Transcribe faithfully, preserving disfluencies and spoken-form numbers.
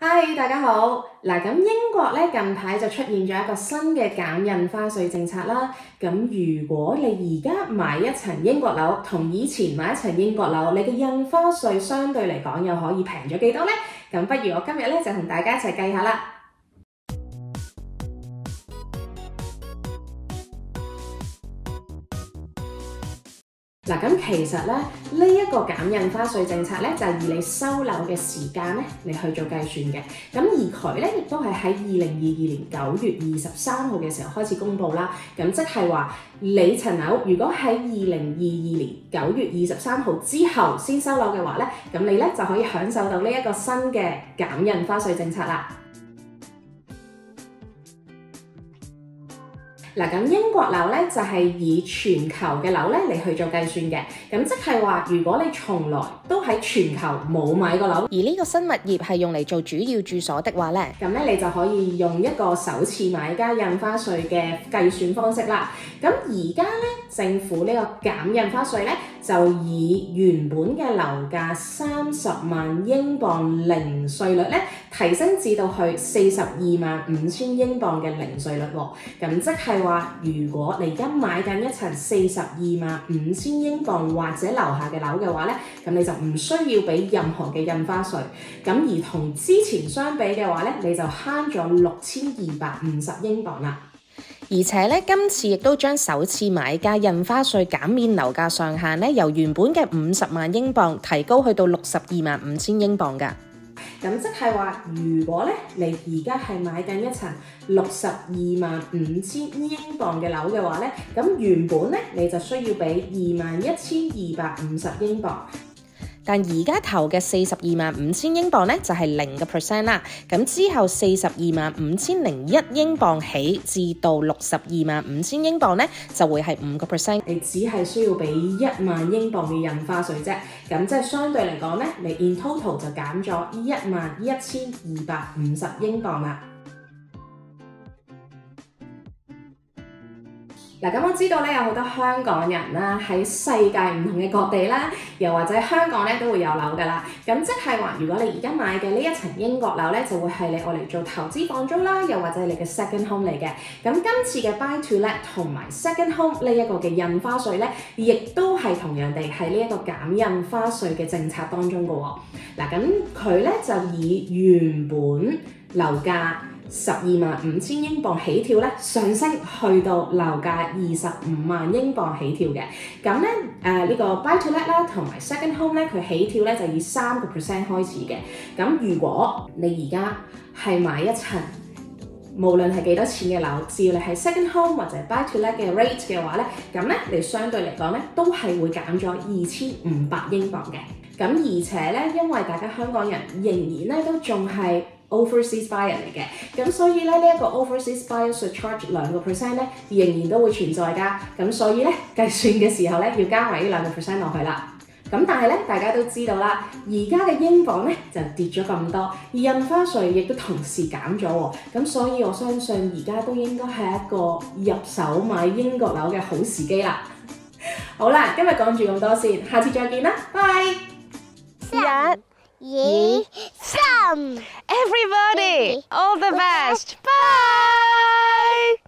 嗨，大家好！嗱，咁英國咧近排就出現咗一個新嘅減印花稅政策啦。咁如果你而家買一層英國樓，同以前買一層英國樓，你嘅印花稅相對嚟講又可以平咗幾多呢？咁不如我今日咧就同大家一齊計下啦。嗱，咁其實咧，呢、這、一個減印花稅政策咧，就係、是、以你收樓嘅時間咧嚟去做計算嘅。咁而佢咧，亦都係喺二零二二年九月二十三號嘅時候開始公佈啦。咁即係話，你層樓如果喺二零二二年九月二十三號之後先收樓嘅話咧，咁你咧就可以享受到呢一個新嘅減印花稅政策啦。嗱，咁英國樓咧就係以全球嘅樓咧嚟去做計算嘅，咁即係話如果你從來都喺全球冇買過樓， 而呢個新物業係用嚟做主要住所的話咧， 咁咧你就可以用一個首次買家印花稅嘅計算方式啦。咁而家咧政府呢個減印花稅咧就以原本嘅樓價三十萬英鎊零稅率咧提升至到去四十二萬五千英鎊嘅零稅率喎。咁即係話，如果你而家買緊一層四十二萬五千英鎊或者樓下嘅樓嘅話咧，咁你就唔需要俾任何嘅印花稅。咁而同之前相比嘅話咧，你就慳咗六千二百五十英鎊啦。 而且咧，今次亦都將首次買家印花稅減免樓價上限咧，由原本嘅五十萬英鎊提高去到六十二萬五千英鎊㗎。 咁即係話，如果咧你而家係買緊一層六十二萬五千英鎊嘅樓嘅話咧，咁原本咧你就需要俾二萬一千二百五十英鎊。 但而家投嘅四十二萬五千英鎊咧就係零個 percent 啦，咁之後四十二萬五千零一英鎊起至到六十二萬五千英鎊咧就會係五個 percent， 你只係需要俾一萬英鎊嘅印花稅啫，咁即係相對嚟講咧，你 in total 就減咗一萬一千二百五十英鎊啦。嗱，咁我知道咧有好多香港人啦，喺世界唔同嘅各地啦，又或者香港咧都會有樓噶啦。咁即係話，如果你而家買嘅呢一層英國樓咧，就會係你愛嚟做投資放租啦，又或者係你嘅 second home 嚟嘅。咁今次嘅 buy to let 同埋 second home 呢一個嘅印花稅咧，亦都係同樣地喺呢一個減印花稅嘅政策當中嘅喎。嗱，咁佢咧就以原本樓價十二萬五千英鎊起跳咧，上升去到樓價二十五萬英鎊起跳嘅。咁咧誒呢個 buy to let 啦，同埋 second home 咧，佢起跳咧就以三個 percent 開始嘅。咁如果你而家係買一層，無論係幾多錢嘅樓，只要你係 second home 或者 buy to let 嘅 rate 嘅話咧，咁咧你相對嚟講咧都係會減咗二千五百英鎊嘅。咁而且咧，因為大家香港人仍然咧都仲係overseas buyer 嚟嘅，咁所以咧呢一個 overseas buyer surcharge 兩個 percent 咧仍然都會存在㗎，咁所以咧計算嘅時候咧要加埋呢兩個 percent 落去啦。咁但係咧大家都知道啦，而家嘅英鎊咧就跌咗咁多，而印花稅亦都同時減咗喎，咁所以我相信而家都應該係一個入手買英國樓嘅好時機啦。好啦，今日講住咁多先，下次再見啦，拜。 一、二、三 Everybody, all the best. Bye!